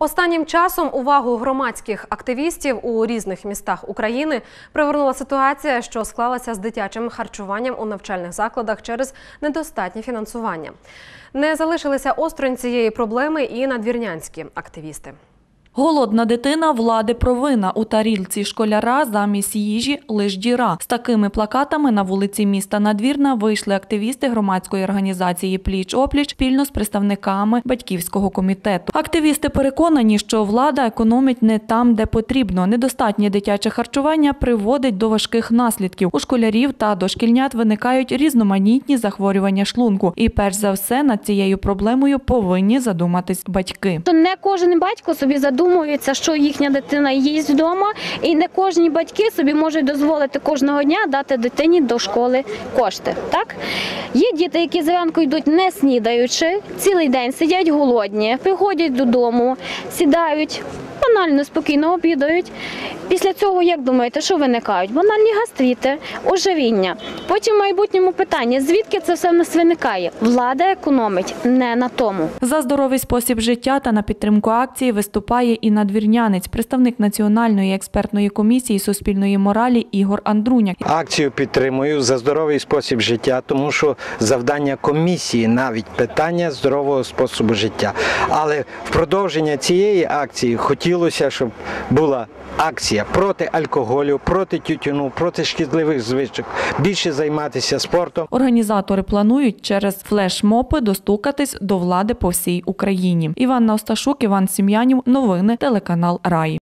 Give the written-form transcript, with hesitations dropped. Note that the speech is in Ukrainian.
Останнім часом увагу громадських активістів у різних містах України привернула ситуація, що склалася з дитячим харчуванням у навчальних закладах через недостатнє фінансування. Не залишилися осторонь цієї проблеми і надвірнянські активісти. Голодна дитина влади провина. У тарілці школяра замість їжі – лиш діра. З такими плакатами на вулиці міста Надвірна вийшли активісти громадської організації «Пліч-опліч» спільно з представниками батьківського комітету. Активісти переконані, що влада економить не там, де потрібно. Недостатнє дитяче харчування приводить до важких наслідків. У школярів та дошкільнят виникають різноманітні захворювання шлунку. І перш за все над цією проблемою повинні задуматись батьки. Не кожен батько собі задумується, що їхня дитина їсть вдома, і не кожні батьки собі можуть дозволити кожного дня дати дитині до школи кошти. Так? Є діти, які зранку йдуть не снідаючи, цілий день сидять голодні, приходять додому, сідають, банально, спокійно обідають. Після цього, як думаєте, що виникають? Банальні гастрити, ожиріння. Потім в майбутньому питання, звідки це все в нас виникає? Влада економить не на тому. За здоровий спосіб життя та на підтримку акції виступає і надвірнянець, представник Національної експертної комісії суспільної моралі Ігор Андруняк. Акцію підтримую за здоровий спосіб життя, тому що завдання комісії навіть питання здорового способу життя. Але в продовження цієї акції хотілося, щоб була акція проти алкоголю, проти тютюну, проти шкідливих звичок, більше займатися спортом. Організатори планують через флешмоби достукатись до влади по всій Україні. Іванна Осташук, Іван Сім'янів. Новини телеканал Раї.